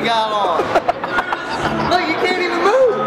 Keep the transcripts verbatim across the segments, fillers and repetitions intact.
got on. Look, you can't even move.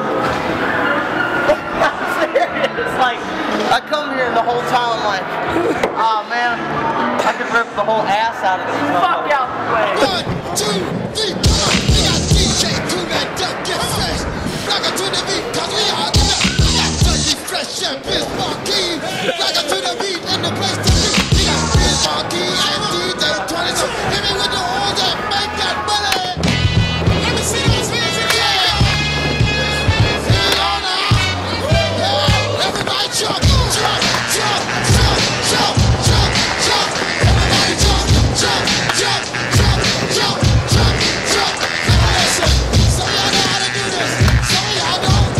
I'm serious. Like, I come here and the whole time I'm like, oh man, I could rip the whole ass out of this. Fuck out the way. One, two, three, come on. We got D J to that duck get fresh. Rock it to the beat, cause we are the best. We got Turkey Fresh and Biz Marquee. Rock it to the beat and the place to be. We got Biz Marquee and D J twenty-two. Hit me with the horns and make that money. Let me see those hands in the air. Hang on now. Yeah, everybody jump, jump, jump, jump, jump, jump, jump. Everybody jump, jump, jump, jump, jump, jump, jump. Now listen, some of y'all know how to do this. Some of y'all don't.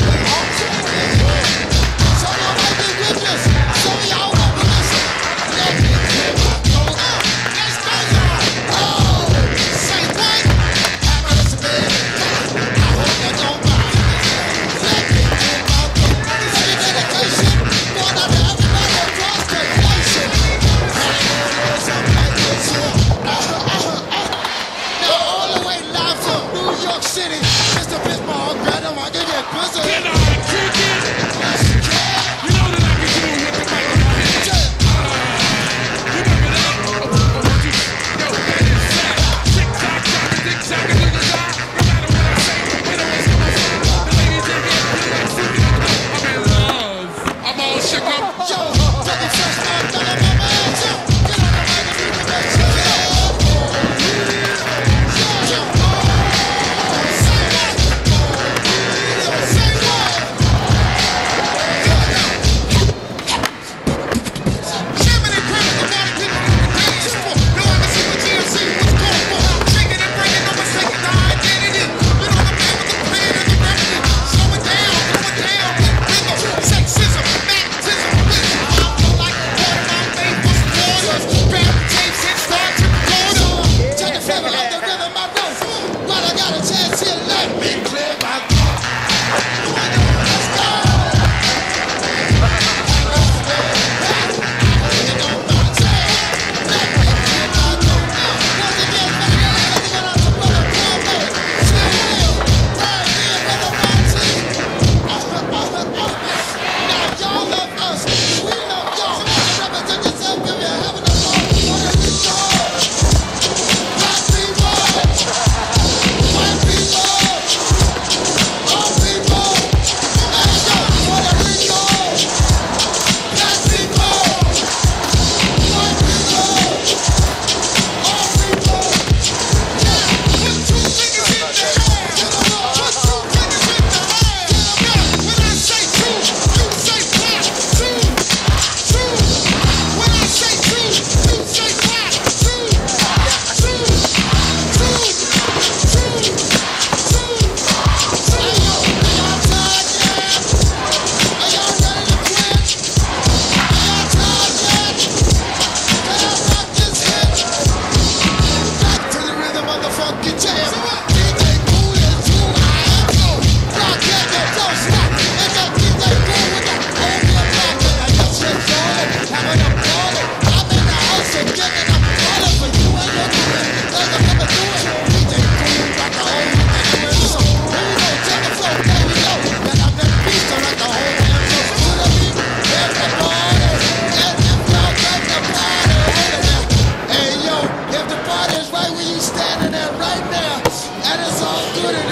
Some of y'all might be with this. Some of y'all won't be listening. Let me get my clothes on. Let's go, y'all. Oh, say what? Have a listen, baby. I hope you don't mind. Let me get my clothes on. Heavy dedication. Going out to everybody across the nation. Hollywood is up like this here. Now all the way live from New York City. Mister Bismarck, Greta, I can get busy. Can I kick it? Yes, you can. You know that I can do it with the mic in my hand. Yeah. You remember that? Oh, oh, oh, you- yo, that is that. Tick-tock, tock, tick-tock, do the die. No matter what I say, it always comes out. The ladies in here feel like freaking out. I'm in love. I'm all shook up. Yo, take a fresh man, tell him my man, jump. Get on the mic and do the best you can. Yeah. Say what? Say what? Jiminy Criminal, the body people in the dance floor. No, I can see what G M C was going for. Shaking and breaking, no mistaking the identity. You know the man with the plan and the remedy. Slow it down, slow it down, get bigger. Sexism, magnetism, wisdom. I feel like a quarter my faith was waters. Grab tapes and start to record. Check the flavor of the rhythm I wrote. While I got a chance here, let me clear my throat. Let's go. Good